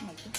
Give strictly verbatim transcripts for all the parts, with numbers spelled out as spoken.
này chứ.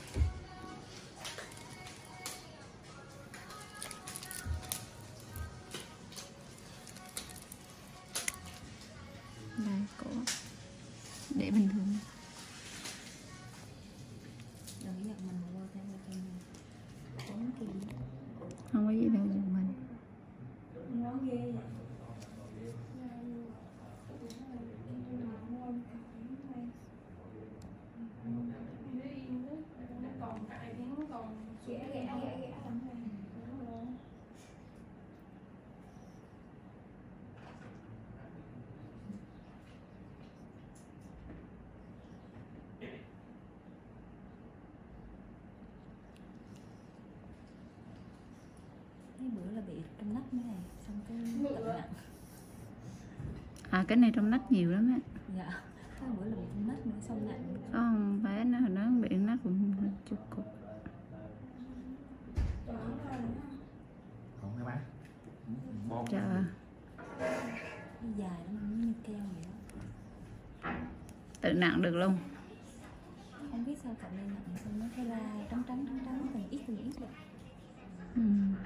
Đây cổ để bình thường. Đừng giật mình qua thêm là thêm tốn tiền. Không có gì đâu giật mình. Nó ghê vậy. Cái bữa là bị trong nách mấy này, xong cái bệnh nặng. À cái này trong nách nhiều lắm á. Dạ, cái bữa là bị trong nách nữa, xong nặng. Có không bé nó hồi nó bị nách cũng chút cục. Không hả bác? Bon. Trời. Nó dài lắm, như keo vậy đó. Tự nặng được luôn. Không biết sao cậu này nặng, xong nó cái la trắng trắng trắng trắng từng ít từng ít vậy. Ừ.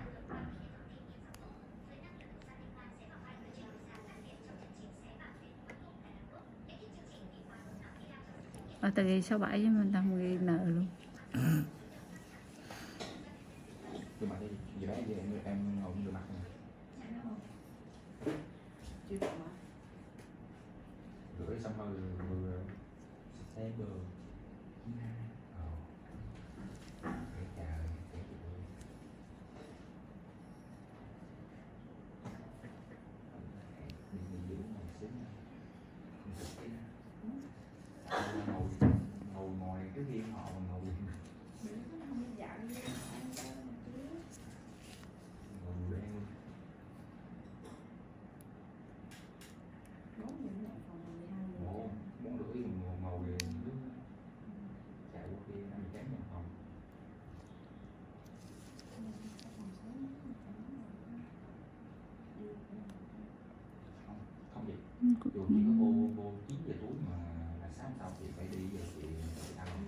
Ở từ ghi sáu bảy với mình tao ghi nợ luôn. Nhưng mà đi, gì đó về em, em ngồi rửa mặt nè. Chưa được mà. Rửa xong rồi vừa xe bờ. Ờ. Cái trời, cái gì vậy? Đi đi giữ ngồi xíu nè. Ngồi, ngồi ngồi cái kia họ ngồi. Ngồi đen luôn. Ngồi, muốn rửa thì ngồi ngồi về nước. Chạy qua kia ăn chén nhà phòng. Không, không vậy. Dù chỉ có vô vô chín giờ tối mà là sáng sau chị phải đi giờ chị phải ăn.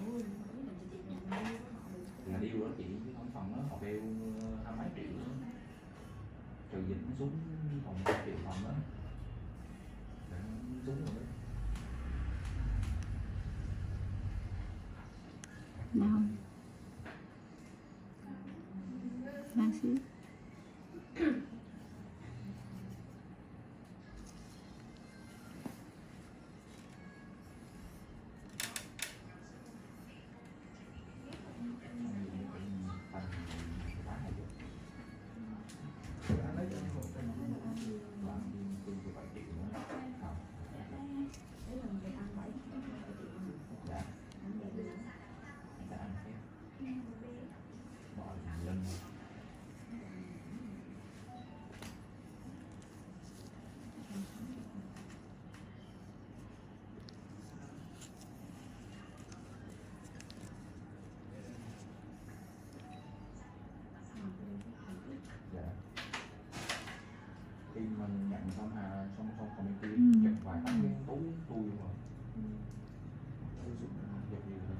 Là điêu đó chị, chứ không phòng đó họ kêu hai mấy triệu nữa. Trừ dịch nó xuống phòng một triệu phòng đó. Để nó xuống rồi đó. Đâu? Đang xíu. Khi mình nhận xong hà xong xong còn bên kia Ừ. chụp vài tấm cái túi tôi mà tôi dùng dập gì rồi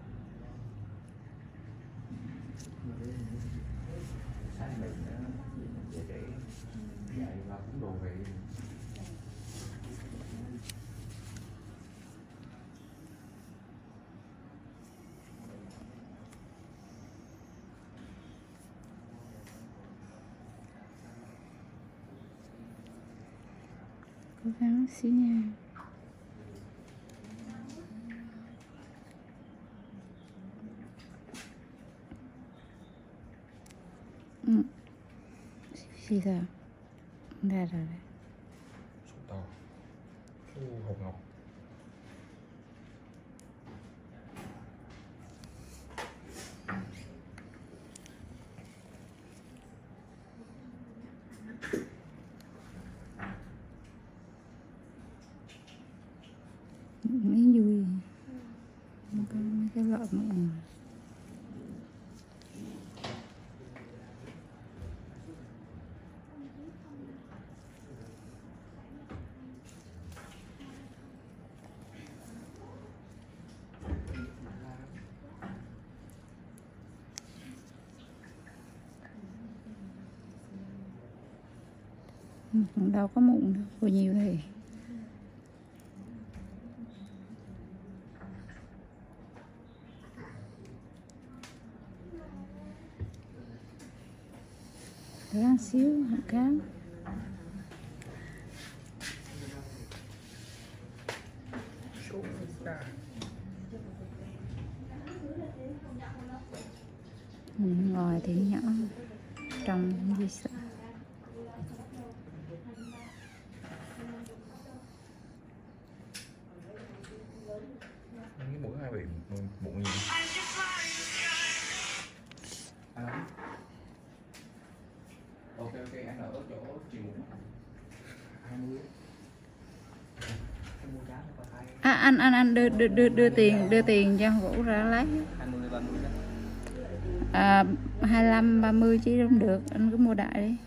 sáng mình nữa về để dạy và cũng đồ về Cố gắng xíu nha. Ừ. Xí ra. Ra rồi đấy. số to số hột ngọc Mấy vui. Mấy cái, mấy cái loại mọi người. cũng đâu có mụn đâu, bao nhiêu thì ráng xíu một cái. Ừ, ngoài thì nhỏ, trong gì sợ. Cái mũi hai bị bụng gì? À. Ok ok anh ở chỗ chiều hai mươi. À, anh anh anh đưa đưa đưa, đưa tiền đưa tiền cho Vũ ra lấy. hai mươi ba mươi đó. À, hai lăm ba mươi chứ không được, anh cứ mua đại đi.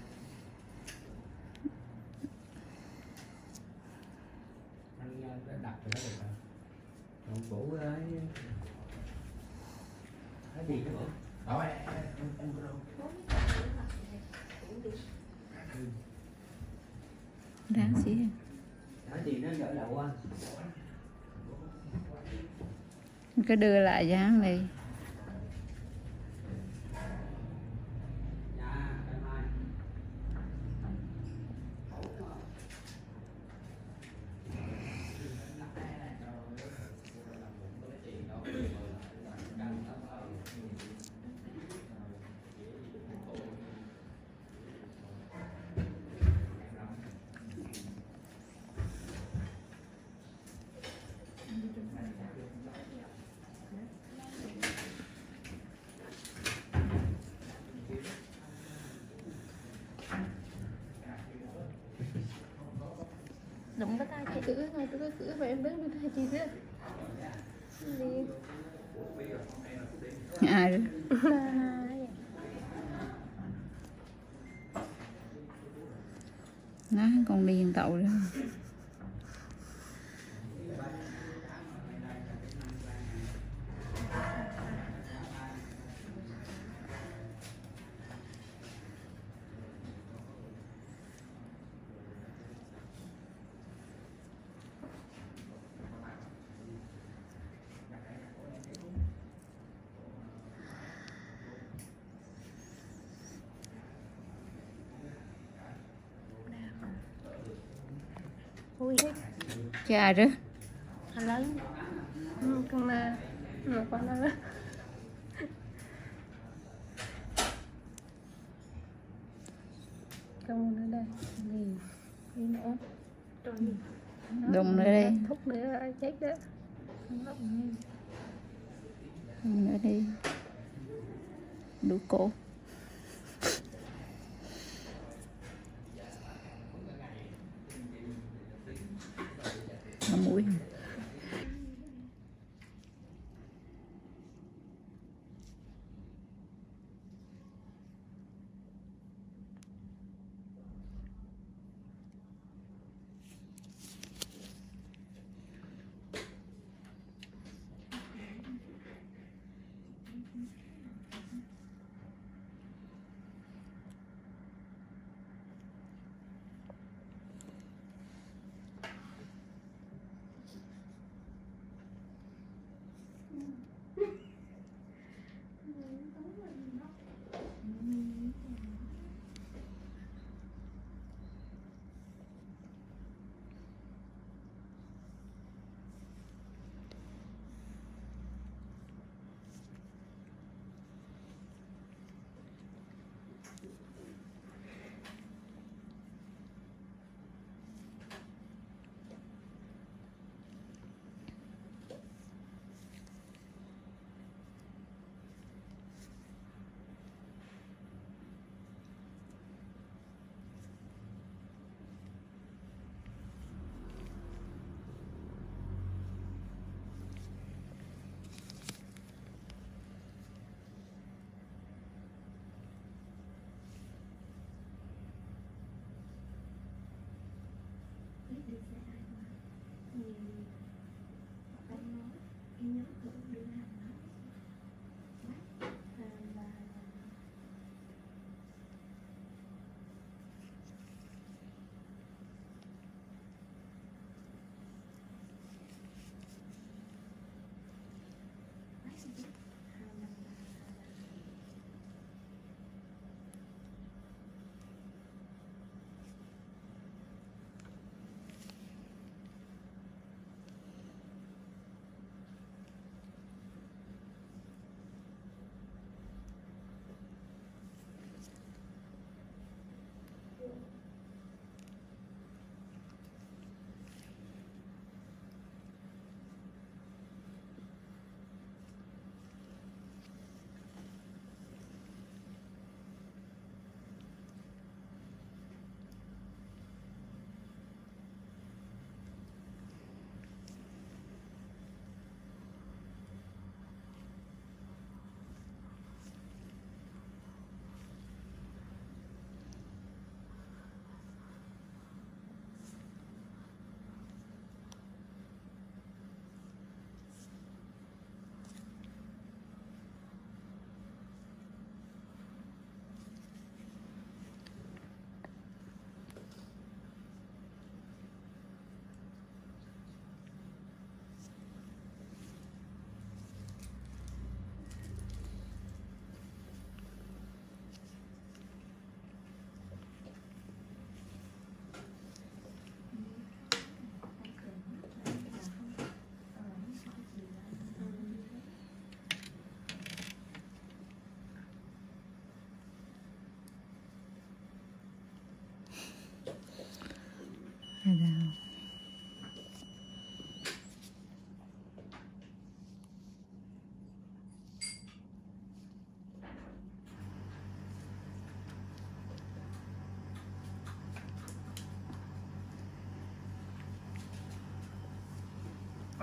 Anh đặt cho nó được hả? Ông Vũ đấy. Cái gì cái bữa? Đó em em em đâu. Đáng xí. Nói gì nó gửi lậu anh. Cứ đưa lại cho hắn đi. Đụng cái tay chị ưỡi thôi, tôi cứ ưỡi và em đứng bên tay chị thế. Đi. Ai rồi? Nó còn đi tàu nữa. Ui, Cha đó. anh lớn. Ừ, con na, một con na. Con ở đây, gì, đi nữa. Rồi. Đụng nữa đi. Thúc nữa chết đó. Đụng nữa đi. Đủ cổ. Nó mũi.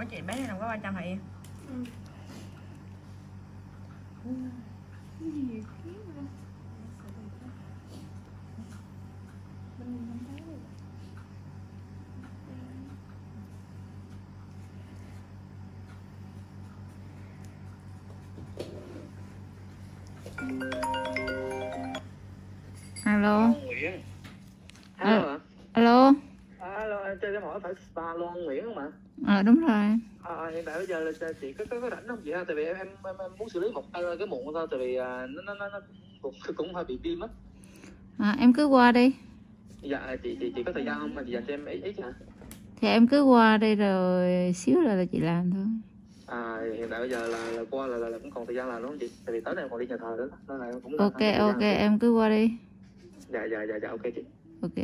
Ủa chị bé này làm có ba trăm hả em? Ừ. Nhiều kiếm luôn. Mình không thấy được. Alo. Nguyễn. Ờ. Alo ạ. Alo. Alo, em chơi cái hỏi phải spa luôn Nguyễn không ạ? Ờ đúng rồi. À, hiện tại bây giờ là chị có có, có rảnh không chị ha? Tại vì em em, em, em muốn xử lý một cái cái mụn thôi, tại vì à, nó nó nó nó cũng cũng hơi bị viêm á. À, em cứ qua đi. Dạ chị chị chị có thời gian không mà chị dành cho em ít ít hả? Thì em cứ qua đây rồi xíu là, là chị làm thôi. À hiện tại bây giờ là, là qua là, là là cũng còn thời gian làm đúng không chị? Tại vì tới đây em còn đi nhà thờ nữa, nên là em cũng Ok ok em cứ qua đi. Dạ dạ dạ dạ ok chị. Ok.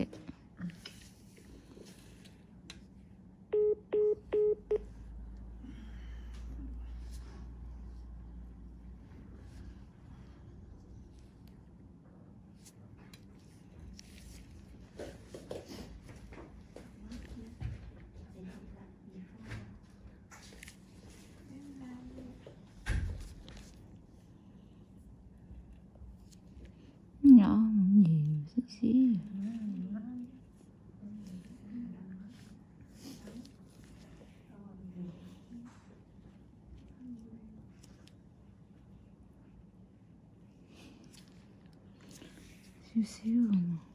Nhỏ nhiều xíu xíu. Xíu xíu không à.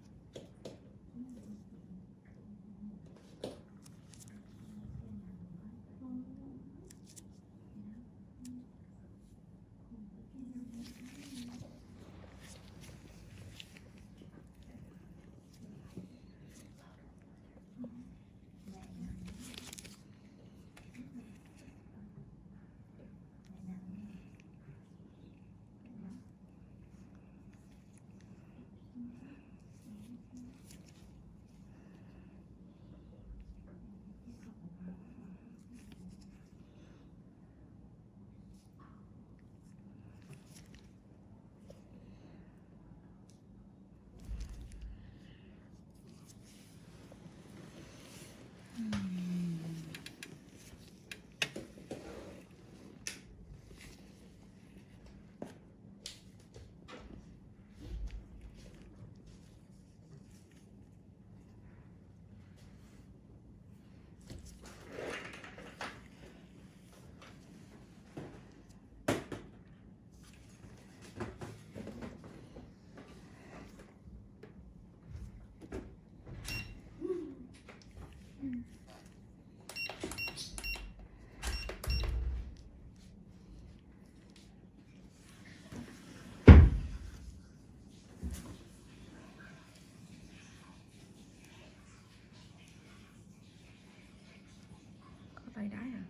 Có tay đái à?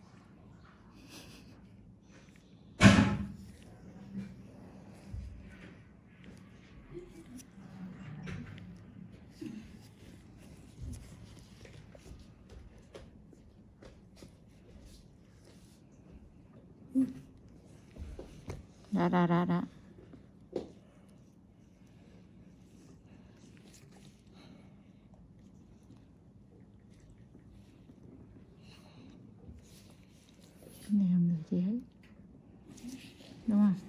Đã đã đã đã. Cái này không được chị hết. Đúng không?